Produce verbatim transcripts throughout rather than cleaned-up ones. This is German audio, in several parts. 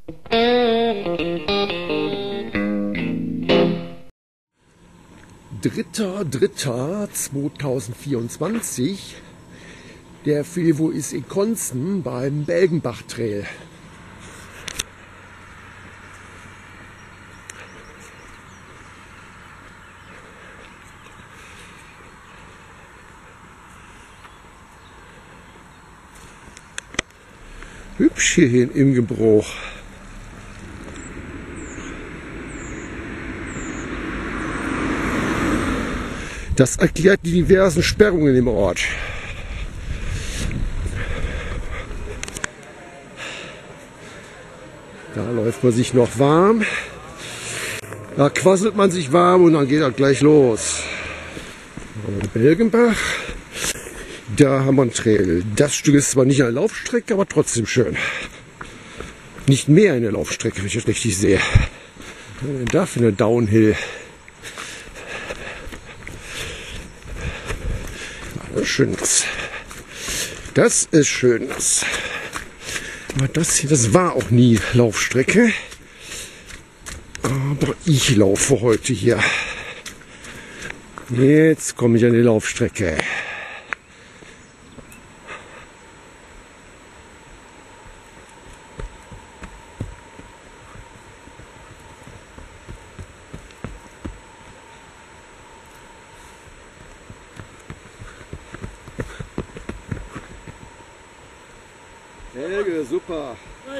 dritter dritter zweitausendvierundzwanzig. Der Filvo ist in Konzen beim Belgenbach Trail. Hübsch hier im Gebruch. Das erklärt die diversen Sperrungen im Ort. Da läuft man sich noch warm. Da quasselt man sich warm und dann geht das gleich los. Belgenbach. Da haben wir einen Trail. Das Stück ist zwar nicht eine Laufstrecke, aber trotzdem schön. Nicht mehr eine Laufstrecke, wenn ich das richtig sehe. Was ist denn da für eine Downhill? Das ist schön nass. Das ist schön nass. Aber das hier, das war auch nie Laufstrecke. Aber ich laufe heute hier. Jetzt komme ich an die Laufstrecke. Helge, super. Hey.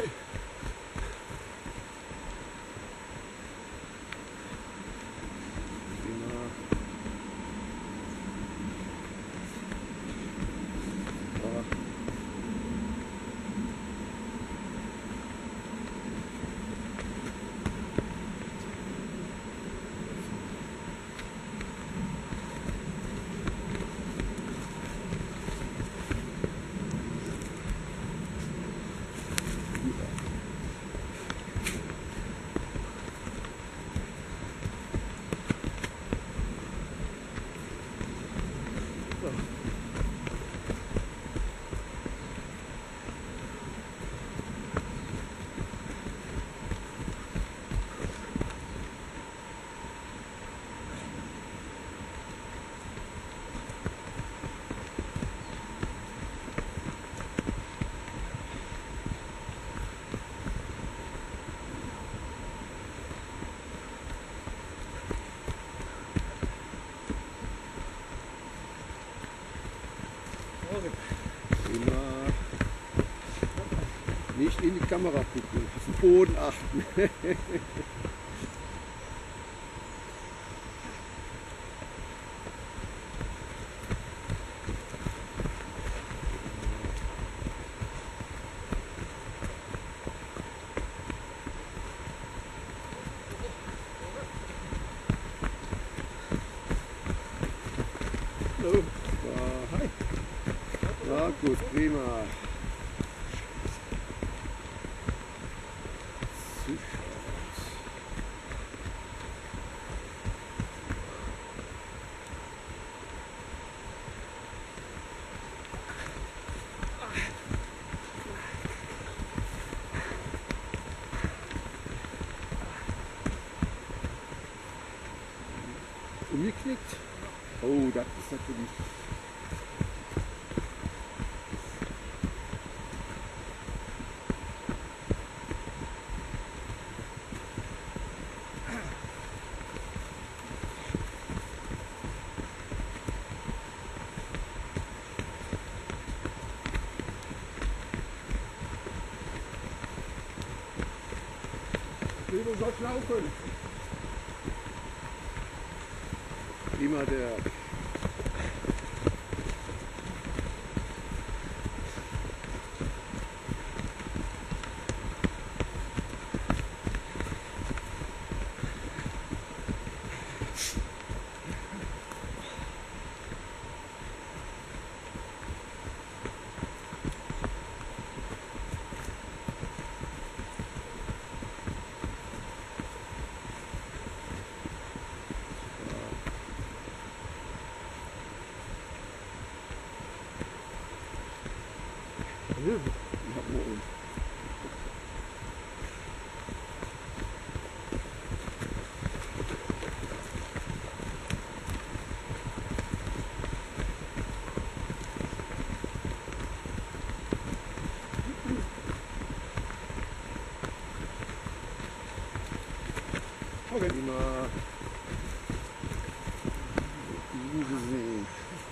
Immer nicht in die Kamera gucken, auf den Boden achten. Hallo. Ja, hi. Ja, gut, prima. Umgeknickt. Oh, das ist natürlich. Du sollst laufen. Immer der. Okay. Immer gesehen.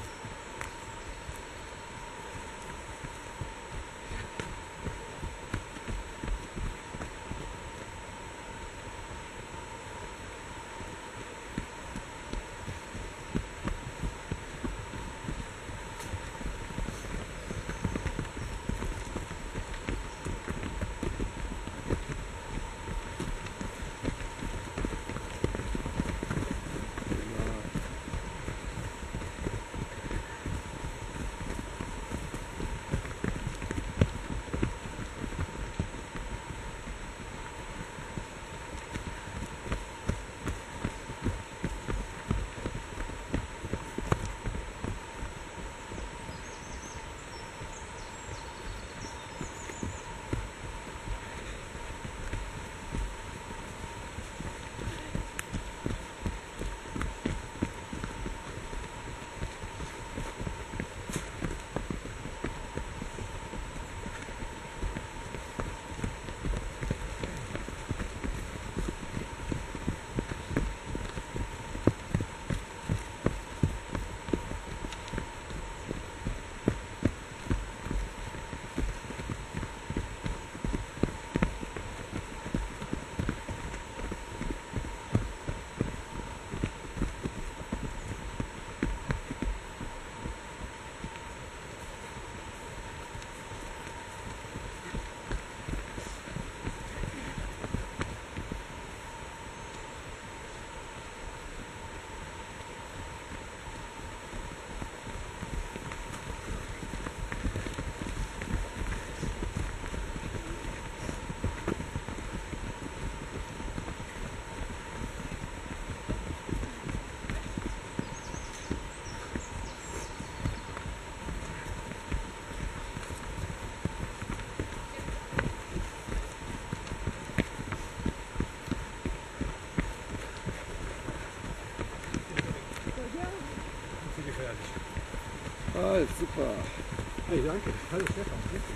Ah, super. Hey, danke. Hallo Stefan.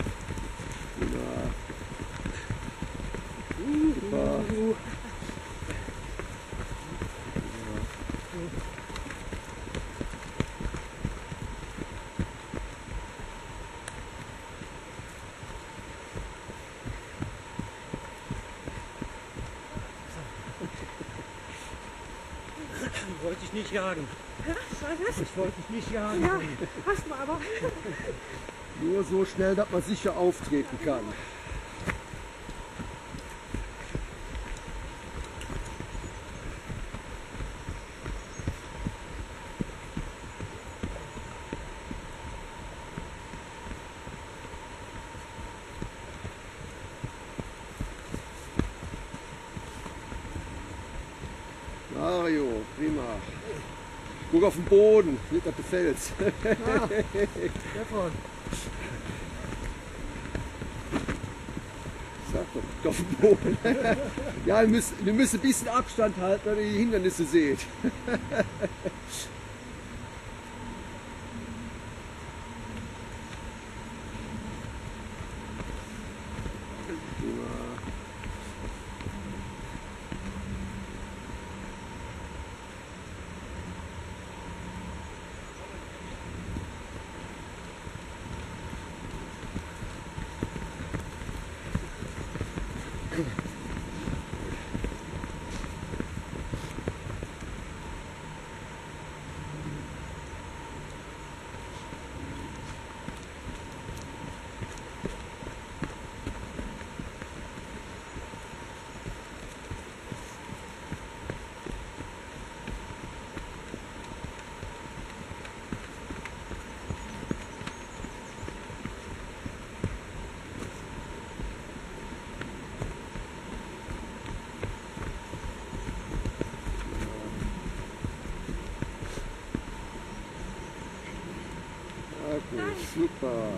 Ja. Super. Ich wollte dich nicht jagen. Was? Ich wollte dich nicht jagen. Ja, hast du aber. Nur so schnell, dass man sicher auftreten kann. Mario, prima. Guck auf den Boden, nicht auf den Fels. Ah, Stefan. Sag doch, guck auf den Boden. Ja, wir müssen, wir müssen ein bisschen Abstand halten, wenn ihr die Hindernisse seht. Okay, super.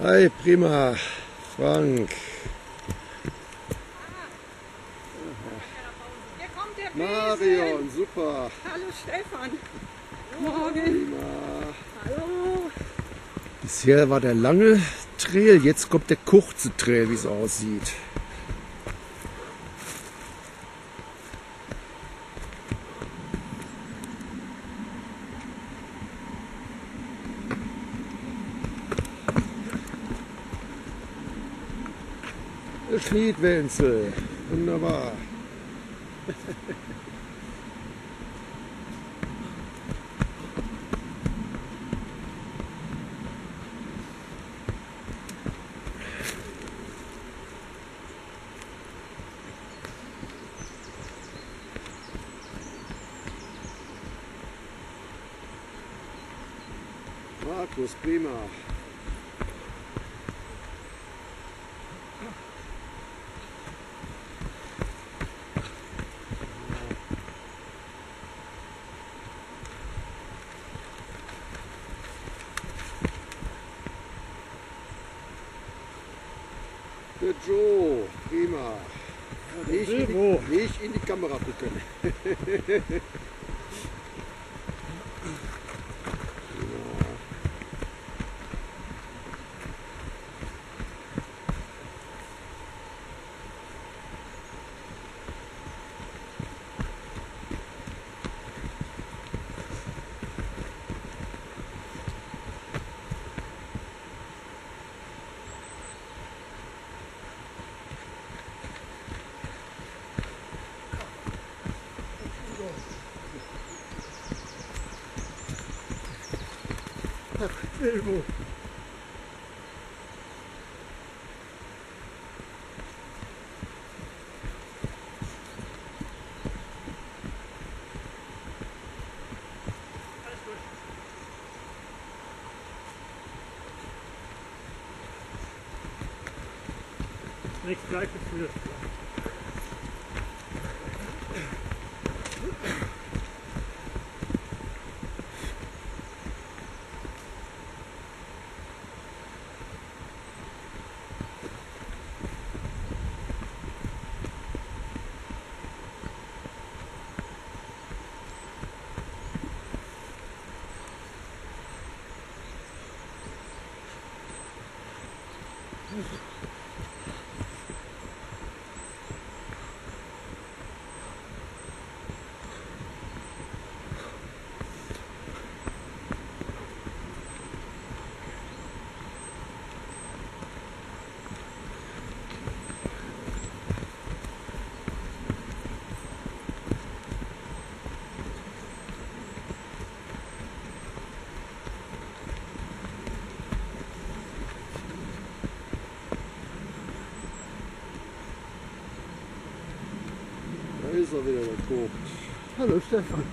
Hi, prima. Frank. Hier kommt der Besen. Marion, super. Hallo Stefan. Morgen. Prima. Hallo. Bisher war der lange Trail, jetzt kommt der kurze Trail, wie es aussieht. Der Schniedwenzel, wunderbar. Markus, prima. Der Joe, prima. Nicht in, die, nicht in die Kamera gucken. Elbow. Nichts gleich geführt. Da ist er wieder, der Vogt. Hallo Stefan.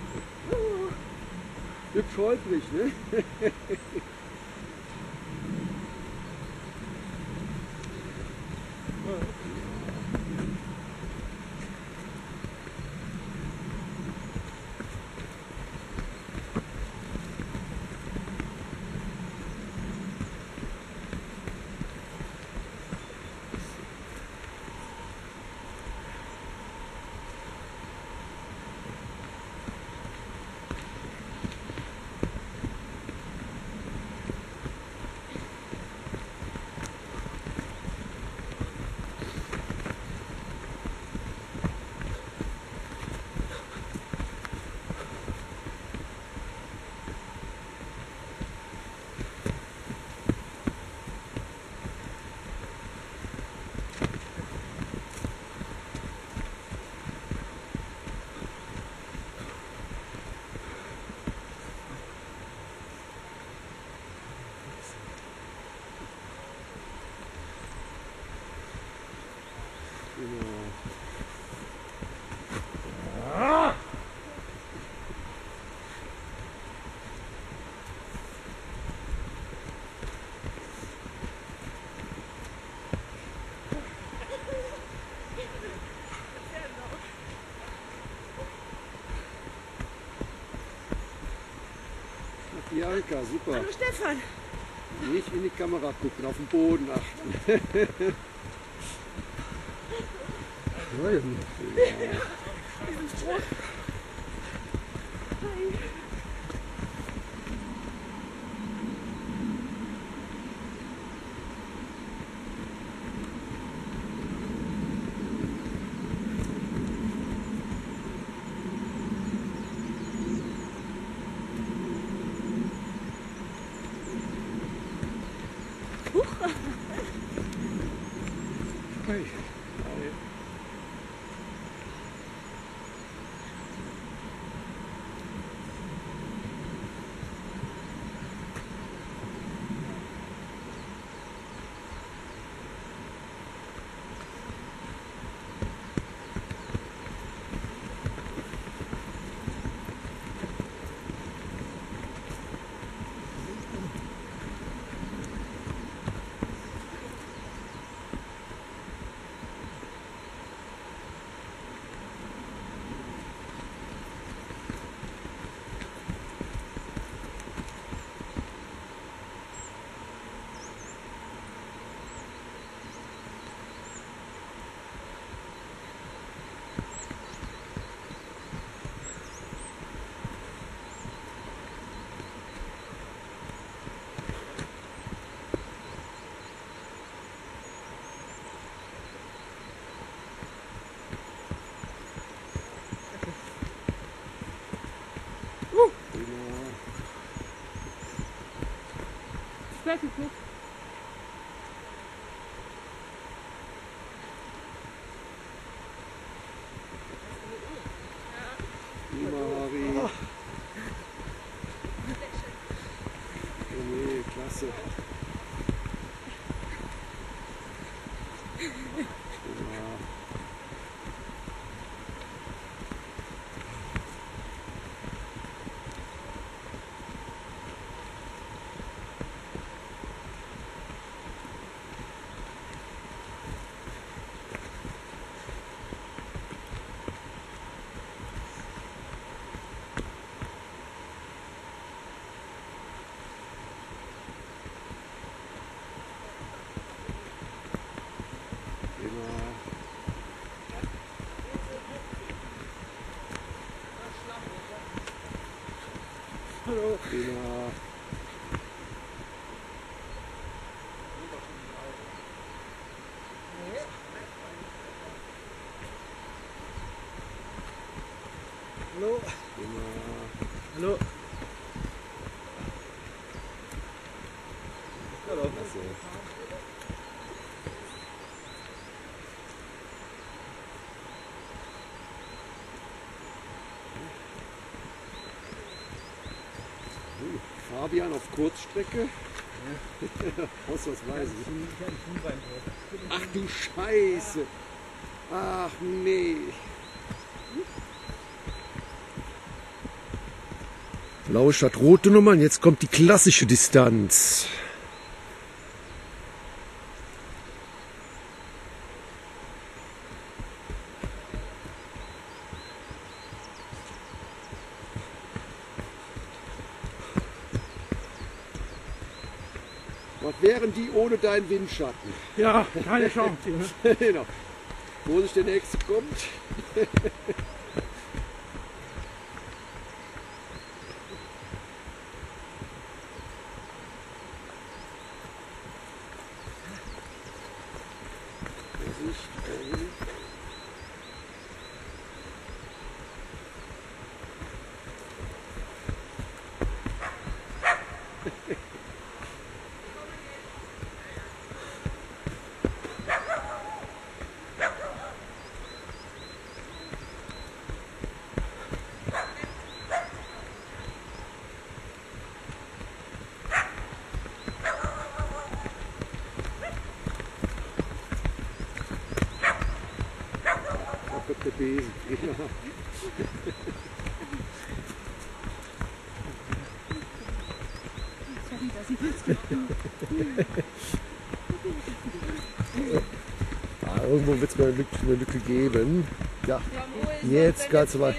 Hübsch holprig, ne? Bianca, super. Hallo Stefan. Nicht in die Kamera gucken, auf den Boden achten. Hey. Gleich ist gut. Mari. Oh nee, klasse. Ja. Hallo. Prima. Hallo. Prima. Hallo. Hallo. Klasse. Fabian auf Kurzstrecke. Ja. Ausnahmsweise. Ach du Scheiße. Ach nee. Blaue statt rote Nummern, jetzt kommt die klassische Distanz. Was wären die ohne deinen Windschatten? Ja, keine Chance. Ne? Genau. Vorsicht, der nächste kommt. Vorsicht, Vorsicht. Der Besen. Ja. Ah, irgendwo wird es mal eine Lücke, eine Lücke geben. Ja, jetzt ganz weit.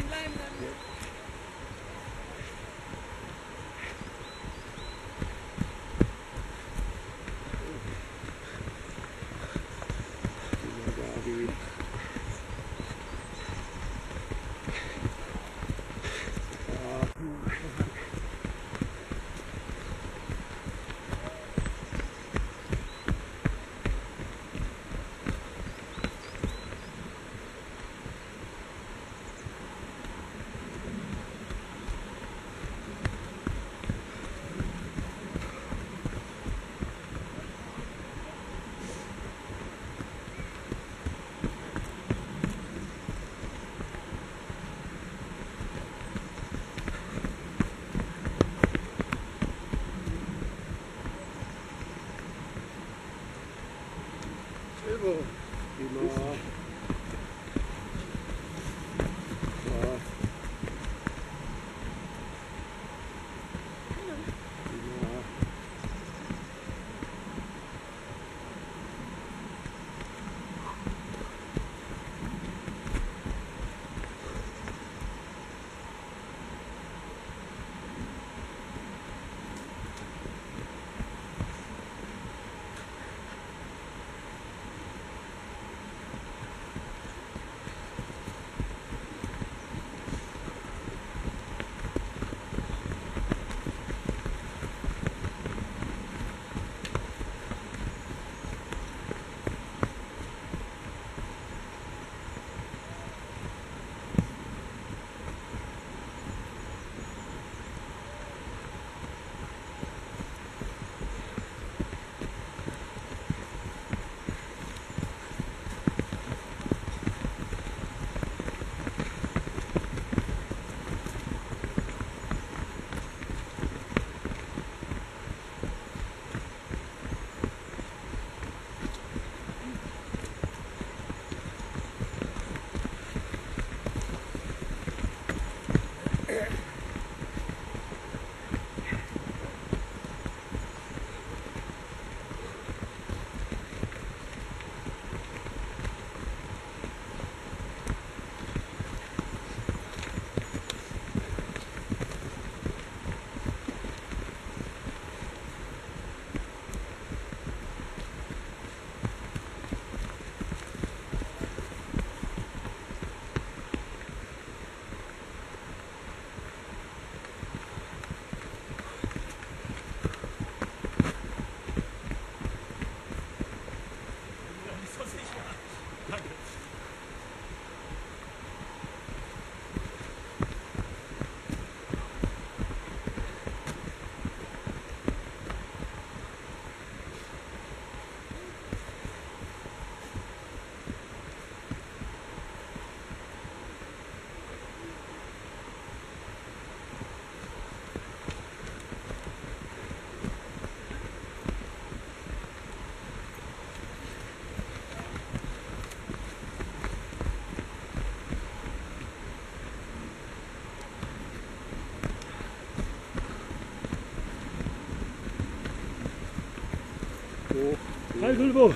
Hi, Gulbo.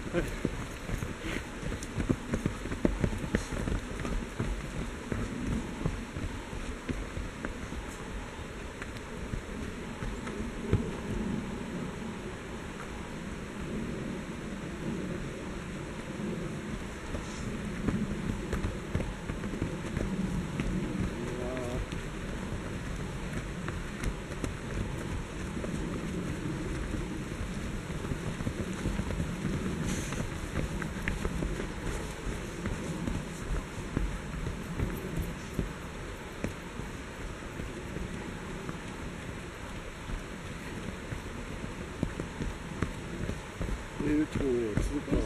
Wildtot, super.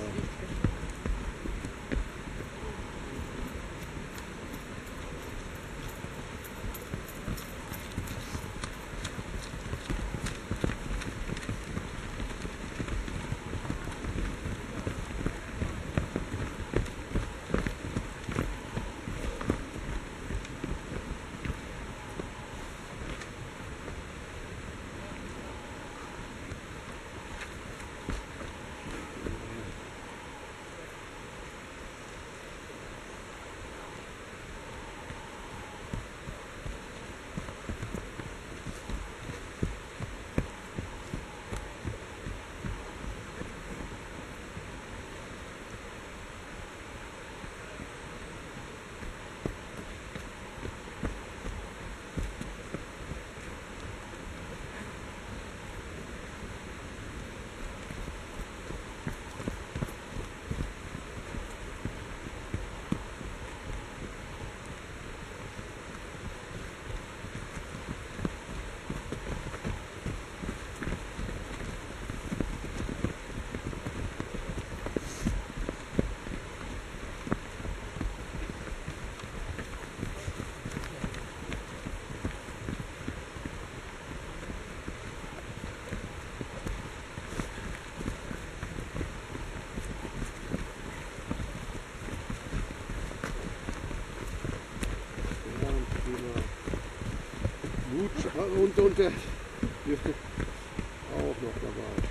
Und, und der auch noch dabei.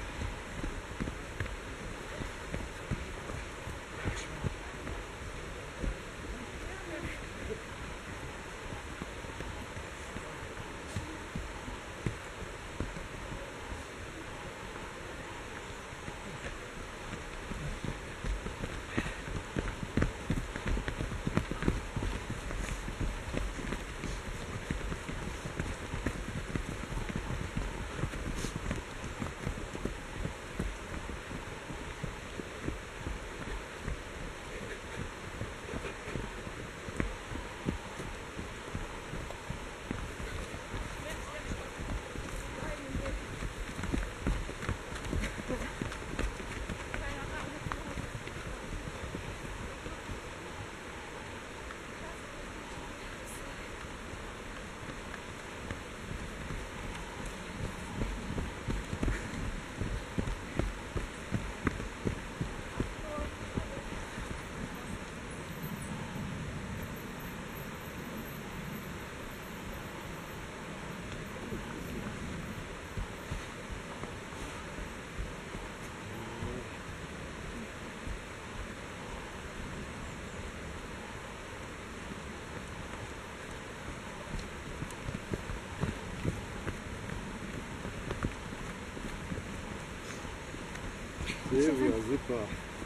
Silvia, super.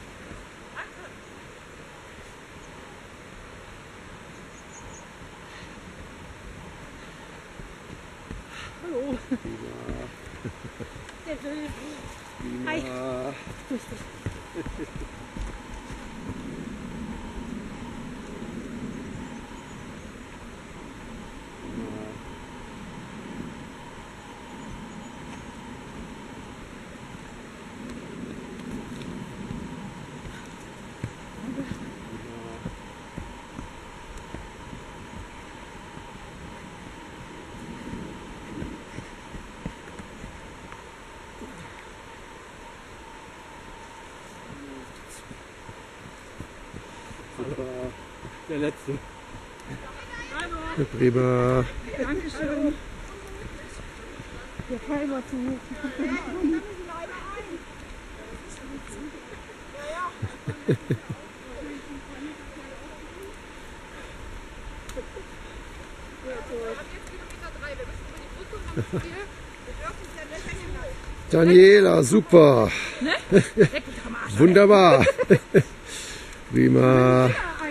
Hallo. Prima. Der will. Prima. Hi. Grüß dich. Super. Der letzte. Hallo. Prima. Dankeschön. Der Fiber zu. Daniela, super. Wunderbar. Prima.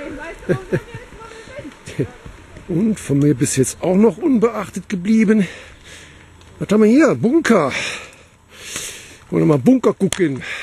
Und von mir bis jetzt auch noch unbeachtet geblieben. Was haben wir hier? Bunker. Wollen wir mal Bunker gucken.